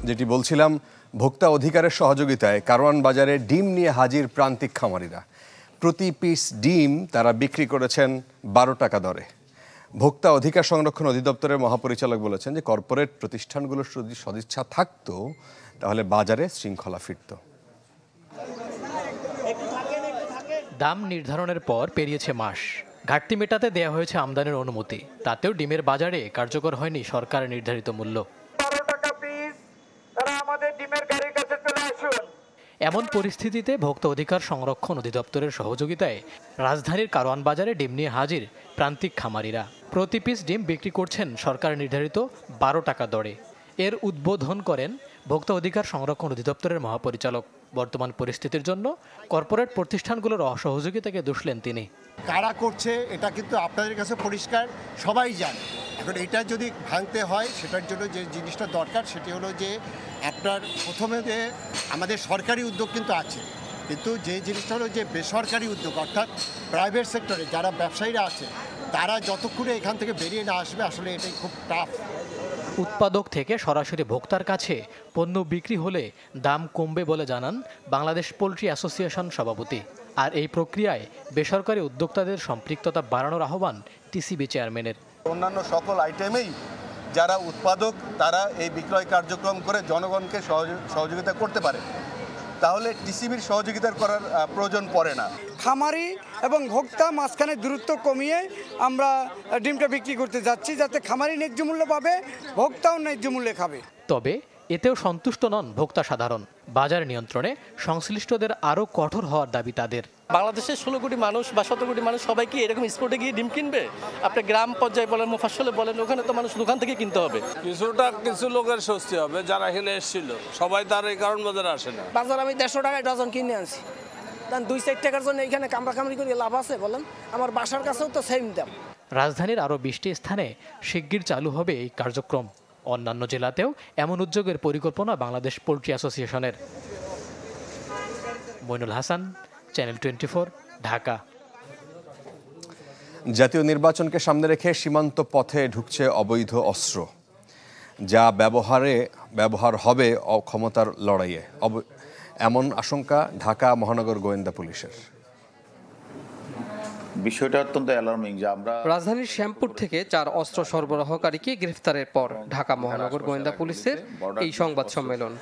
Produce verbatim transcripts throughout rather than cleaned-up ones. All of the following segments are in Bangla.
যেটি বলছিলাম, ভোক্তা অধিকারের সহযোগিতায় কারওয়ান বাজারে ডিম নিয়ে হাজির প্রান্তিক খামারিরা। প্রতি পিস ডিম তারা বিক্রি করেছেন বারো টাকা দরে। ভোক্তা অধিকার সংরক্ষণ অধিদপ্তরের মহাপরিচালক বলেছেন যে কর্পোরেট প্রতিষ্ঠানগুলোর যদি সদিচ্ছা থাকতো তাহলে বাজারে শৃঙ্খলা ফিরত। দাম নির্ধারণের পর পেরিয়েছে মাস, ঘাটতি মেটাতে দেওয়া হয়েছে আমদানির অনুমতি, তাতেও ডিমের বাজারে কার্যকর হয়নি সরকারের নির্ধারিত মূল্য। এমন পরিস্থিতিতে ভোক্তা অধিকার সংরক্ষণ অধিদপ্তরের সহযোগিতায় রাজধানীর কারওয়ান বাজারে ডিম নিয়ে হাজির প্রান্তিক খামারিরা। প্রতি পিস ডিম বিক্রি করছেন সরকার নির্ধারিত বারো টাকা দরে। এর উদ্বোধন করেন ভোক্তা অধিকার সংরক্ষণ অধিদপ্তরের মহাপরিচালক। বর্তমান পরিস্থিতির জন্য কর্পোরেট প্রতিষ্ঠানগুলোর অসহযোগিতাকে দুষলেন তিনি। কারা করছে এটা কিন্তু আপনাদের কাছে পরিষ্কার, সবাই জানে। এখন এটা যদি ভাঙতে হয় সেটার জন্য যে জিনিসটা দরকার সেটি হলো যে আপনার প্রথমে যে আমাদের সরকারি উদ্যোগ কিন্তু আছে, কিন্তু যে জিনিসটা হলো যে বেসরকারি উদ্যোগ অর্থাৎ প্রাইভেট সেক্টরে যারা ব্যবসায়ীরা আছে তারা যতক্ষণে এখান থেকে বেরিয়ে না আসবে আসলে এটাই খুব টাফ। উৎপাদক থেকে সরাসরি ভোক্তার কাছে পণ্য বিক্রি হলে দাম কমবে বলে জানান বাংলাদেশ পোল্ট্রি অ্যাসোসিয়েশন সভাপতি। আর এই প্রক্রিয়ায় বেসরকারি উদ্যোক্তাদের সম্পৃক্ততা বাড়ানোর আহ্বান টিসিবি চেয়ারম্যানের। অন্যান্য সকল আইটেমেই যারা উৎপাদক তারা এই বিক্রয় কার্যক্রম করে জনগণকে সহযোগিতা করতে পারে, তাহলে টিসিবির সহযোগিতার করার প্রয়োজন পড়ে না। খামারি এবং ভোক্তা মাঝখানে দূরত্ব কমিয়ে আমরা ডিমটা বিক্রি করতে যাচ্ছি, যাতে খামারি ন্যায্য মূল্য পাবে, ভোক্তাও ন্যায্য মূল্যে খাবে। তবে এতেও সন্তুষ্ট নন ভোক্তা সাধারণ। বাজার নিয়ন্ত্রণে সংশ্লিষ্টদের আরও কঠোর হওয়ার দাবি তাদের। বাংলাদেশের ষোলো কোটি মানুষ বা সতেরো কোটি মানুষ সবাই কি এরকম স্পটে গিয়ে ডিম কিনবে? আপনি গ্রাম পর্যায়ে বলেন, মুফাসলে বলেন, ওখানে তো মানুষ দোকান থেকে কিনতে হবে। কিছুটা কিছু লোকের স্বস্তি হবে যারা এখানে এসেছিল, সবাই তার এই কারণ বাজারে আসে না। বাজার আমি দেড়শো টাকায় ডজন কিনে আনছি, কারণ দুই চার টাকার জন্য এখানে কামড়া কামড়ি করে লাভ আছে বলেন? আমার বাসার কাছেও তো সেম দাম। রাজধানীর আরও বিশটি স্থানে শিগগির চালু হবে এই কার্যক্রম। অন্যান্য জেলাতেও এমন উদ্যোগের পরিকল্পনা বাংলাদেশ পোল্ট্রি অ্যাসোসিয়েশনের। Moinul Hasan, channel twenty four, Dhaka. জাতীয় নির্বাচনকে সামনে রেখে সীমান্ত পথে ঢুকছে অবৈধ অস্ত্র, যা ব্যবহারে ব্যবহার হবে অক্ষমতার লড়াইয়ে। এমন আশঙ্কা ঢাকা মহানগর গোয়েন্দা পুলিশের। বিষয়টা অত্যন্ত অ্যালার্মিং যে আমরা রাজধানীর শ্যামপুর থেকে চার অস্ত্র সরবরাহকারীকে গ্রেফতারের পর ঢাকা মহানগর গোয়েন্দা পুলিশের এই সংবাদ সম্মেলন।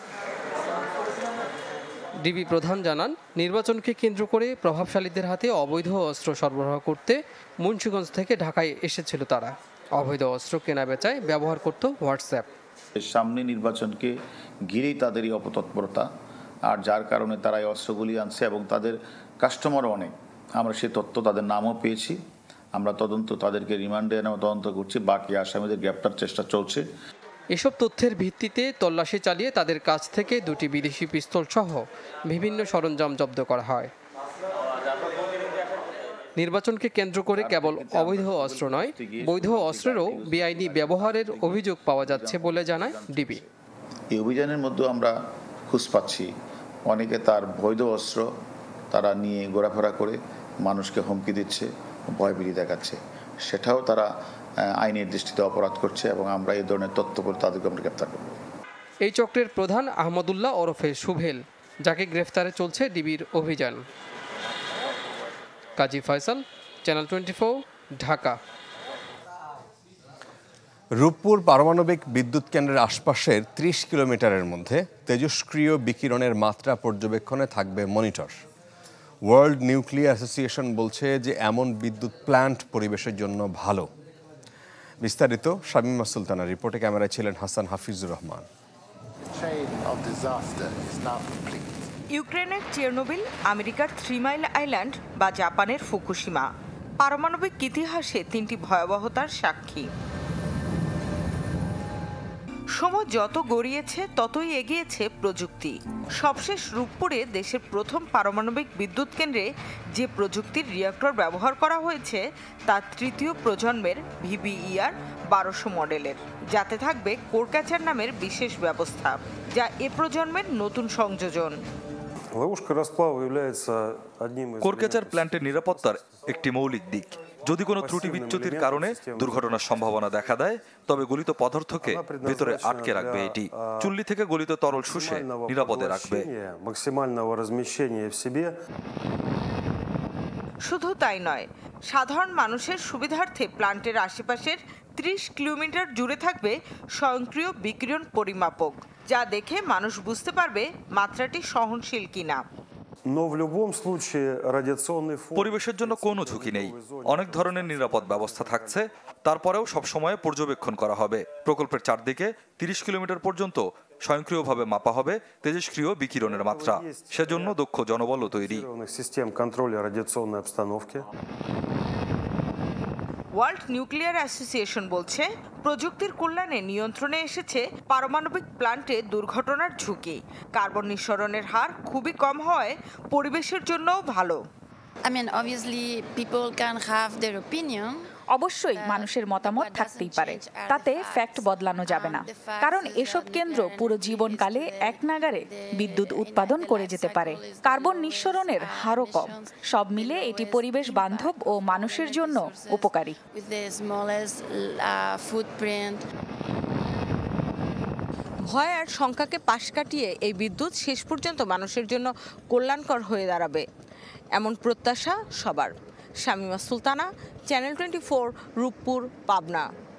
ডিবি প্রধান জানান, নির্বাচনকে কেন্দ্র করে প্রভাবশালীদের হাতে অবৈধ অস্ত্র সরবরাহ করতে মুন্সিগঞ্জ থেকে ঢাকায় এসেছিল তারা। অবৈধ অস্ত্র কেনা বেচায় ব্যবহার করত হোয়াটসঅ্যাপ। সামনে নির্বাচনকে ঘিরেই তাদের এই অপতৎপরতা, আর যার কারণে তারা এই অস্ত্রগুলি আনছে এবং তাদের কাস্টমারও অনেক। আমরা সেই তথ্য তাদের নামও পেয়েছি, আমরা তদন্ত তাদেরকে রিমান্ডে এনে তদন্ত করছি, বাকি আসামিদের গ্রেপ্তার চেষ্টা চলছে। এসব তথ্যের ভিত্তিতে তল্লাশি চালিয়ে তাদের কাছ থেকে দুটি বিদেশি পিস্তল সহ বিভিন্ন সরঞ্জাম জব্দ করা হয়। নির্বাচনকে কেন্দ্র করে কেবল অবৈধ অস্ত্র নয়, বৈধ অস্ত্রেরও বেআইনি ব্যবহারের অভিযোগ পাওয়া যাচ্ছে বলে জানায় ডিবি। এই অভিযানের মধ্যে আমরা খুঁজ পাচ্ছি অনেকে তার বৈধ অস্ত্র তারা নিয়ে ঘোরাফেরা করে মানুষকে হুমকি দিচ্ছে, ভয়ভীতি দেখাচ্ছে, সেটাও তারা আইনের দৃষ্টিতে অপরাধ করছে এবং আমরা এই ধরনের তথ্য করে তাদেরকে আমরা গ্রেফতার করব। এই চক্রের প্রধান আহমদুল্লাহ ওরফে সুহেল, যাকে গ্রেফতারে চলছে ডিবির অভিযান। Kazi Faisal, channel twenty four, Dhaka. Rooppur পারমাণবিক বিদ্যুৎ কেন্দ্রের আশপাশের ত্রিশ কিলোমিটারের মধ্যে তেজস্ক্রিয় বিকিরণের মাত্রা পর্যবেক্ষণে থাকবে মনিটর। ওয়ার্ল্ড নিউক্লিয়ার অ্যাসোসিয়েশন বলছে যে এমন বিদ্যুৎ প্ল্যান্ট পরিবেশের জন্য ভালো। বিস্তারিত শামীমা সুলতানার রিপোর্টে ক্যামেরায় ছিলেন হাসান হাফিজুর রহমান। ইউক্রেনের চেরনোবিল, আমেরিকার থ্রি মাইল আইল্যান্ড বা জাপানের ফুকুশিমা পারমাণবিক ইতিহাসে তিনটি ভয়াবহতার সাক্ষী। সময় যত গড়িয়েছে ততই এগিয়েছে প্রযুক্তি। সবশেষ রূপপুরে দেশের প্রথম পারমাণবিক বিদ্যুৎ কেন্দ্রে যে প্রযুক্তির রিঅ্যাক্টর ব্যবহার করা হয়েছে তা তৃতীয় প্রজন্মের ভিবিইআর বারোশো মডেলের, যাতে থাকবে কোর ক্যাচার নামের বিশেষ ব্যবস্থা, যা এ প্রজন্মের নতুন সংযোজন। কোরকেচার প্ল্যান্টের নিরাপত্তার একটি মৌলিক দিক। যদি কোনো ত্রুটি বিচ্যুতির কারণে দুর্ঘটনার সম্ভাবনা দেখা দেয় তবে গলিত পদার্থকে ভেতরে আটকে রাখবে এটি। চুল্লি থেকে গলিত তরল শুষে নিরাপদে রাখবে। শুধু তাই নয়, সাধারণ মানুষের সুবিধার্থে প্ল্যান্টের আশেপাশের ত্রিশ কিলোমিটার জুড়ে থাকবে স্বয়ংক্রিয় বিকিরণ পরিমাপক, যা দেখে মানুষ বুঝতে পারবে মাত্রাটি সহনশীল কিনা। পরিবেশের জন্য কোনো ঝুঁকি নেই, অনেক ধরনের নিরাপদ ব্যবস্থা থাকছে। তারপরেও সবসময় পর্যবেক্ষণ করা হবে। প্রকল্পের চারদিকে তিরিশ কিলোমিটার পর্যন্ত স্বয়ংক্রিয়ভাবে মাপা হবে তেজস্ক্রিয় বিকিরণের মাত্রা। সেজন্য দক্ষ জনবলও তৈরি। ওয়ার্ল্ড নিউক্লিয়ার অ্যাসোসিয়েশন বলছে, প্রযুক্তির কল্যাণে নিয়ন্ত্রণে এসেছে পারমাণবিক প্ল্যান্টে দুর্ঘটনার ঝুঁকি। কার্বন নিঃসরণের হার খুবই কম হওয়ায় পরিবেশের জন্যও ভালো। I mean, obviously, people can have their opinion. অবশ্যই মানুষের মতামত থাকতেই পারে, তাতে ফ্যাক্ট বদলানো যাবে না। কারণ এসব কেন্দ্র পুরো জীবনকালে এক নাগারে বিদ্যুৎ উৎপাদন করে যেতে পারে। কার্বন নিঃসরণের হারও কম। সব মিলে এটি পরিবেশ বান্ধব ও মানুষের জন্য উপকারী। ভয় আর শঙ্কাকে পাশ কাটিয়ে এই বিদ্যুৎ শেষ পর্যন্ত মানুষের জন্য কল্যাণকর হয়ে দাঁড়াবে, এমন প্রত্যাশা সবার। Shamima Sultana, channel twenty four, Rooppur, Pabna.